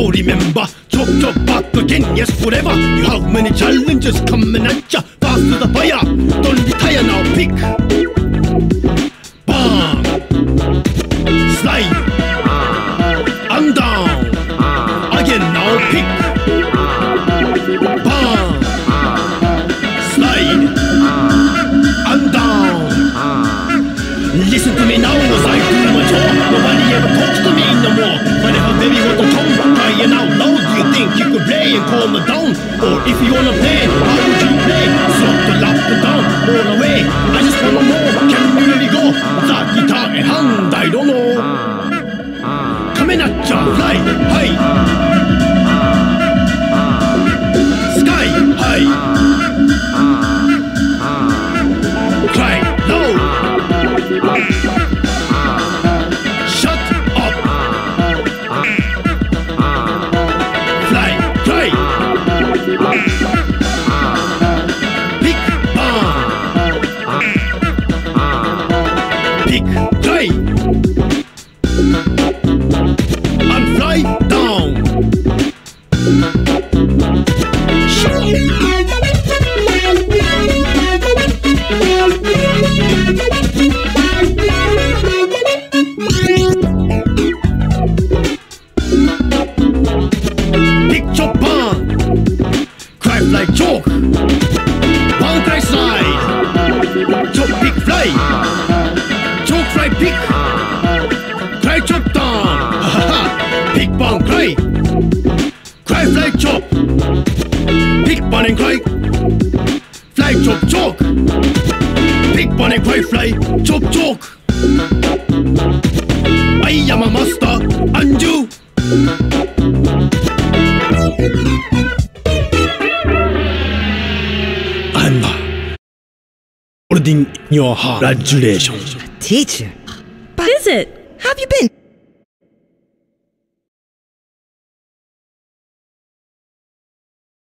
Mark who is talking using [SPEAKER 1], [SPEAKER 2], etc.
[SPEAKER 1] So remember, chop chop back again, yes forever. You have many challenges coming at ya. Fast to the fire, don't retire now, pick. Bang, slide, and down. Again now, pick. Bang, slide, and down. Listen to me now as I do my job. Nobody ever talks to me no more. But if a baby got a tongue crying out loud, do you think you could play and calm it down? Or if you wanna play, how would you play? Sort up and down, all the way. I just wanna know, can you really go? That guitar in hand, I don't know. Coming at ya, fly high, sky high, cry loud. Shut up. Fly, cry. Pick, bang. Pick, cry. And fly down. Pick chop bang, cry fly choke, bang cry slide, chop pick fly, choke fly pick, cry chop down, pick bang cry fly chop, pick bang and cry, fly chop choke, pick bang and cry fly chop choke. I am a master and you. I'm holding your heart. Congratulations.
[SPEAKER 2] Teacher?
[SPEAKER 3] What is it?
[SPEAKER 2] How have you been?